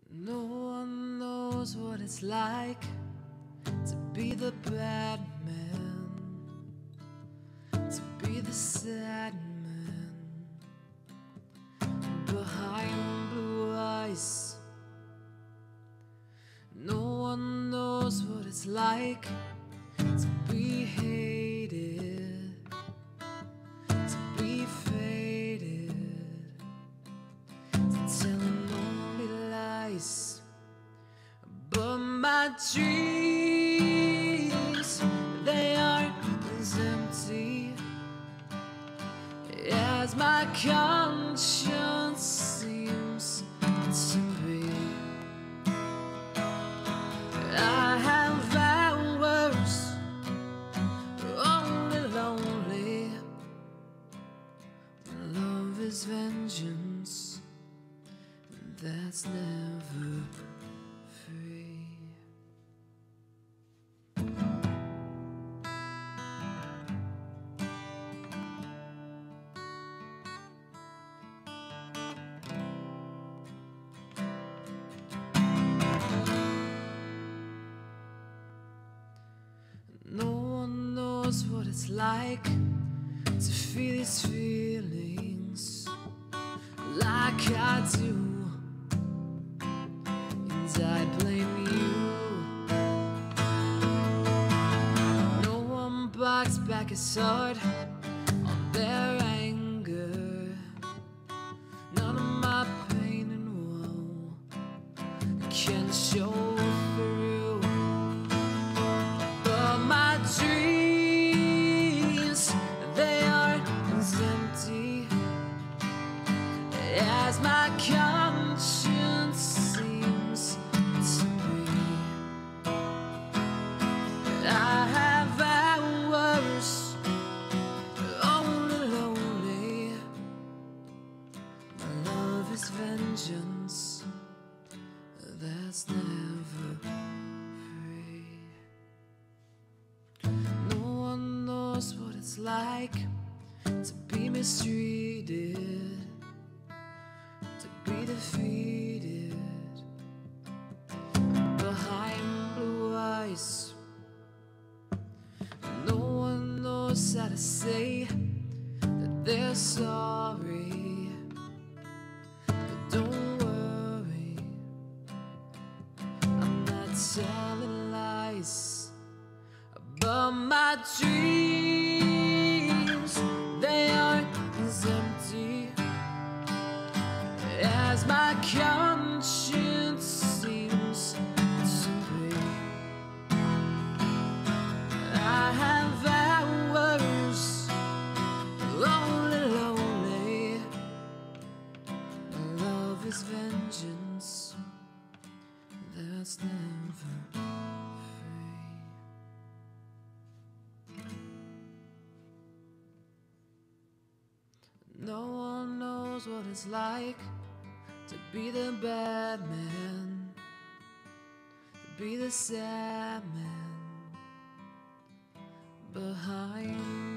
No one knows what it's like to be the bad man, to be the sad man behind blue eyes. No one knows what it's like to be hated, to be faded, to telling only lies. But my dreams, they aren't as empty as my conscience seems to be. I have hours only lonely. Love is vengeance that's never free. No one knows what it's like to feel these feelings like I do, and I blame you. No one barks back as hard on their anger. None of my pain and woe can show through. But my dreams, they aren't as empty as my conscience seems to be. I have hours only lonely. My love is vengeance that's never free. No one knows what it's like to be mistreated, to be defeated behind blue eyes. No one knows how to say that they're sorry, but don't worry, I'm not telling lies. But my dreams, they aren't as empty as my conscience seems to be. I have hours only lonely. My love is vengeance that's never free. No one knows what it's like to be the bad man, to be the sad man behind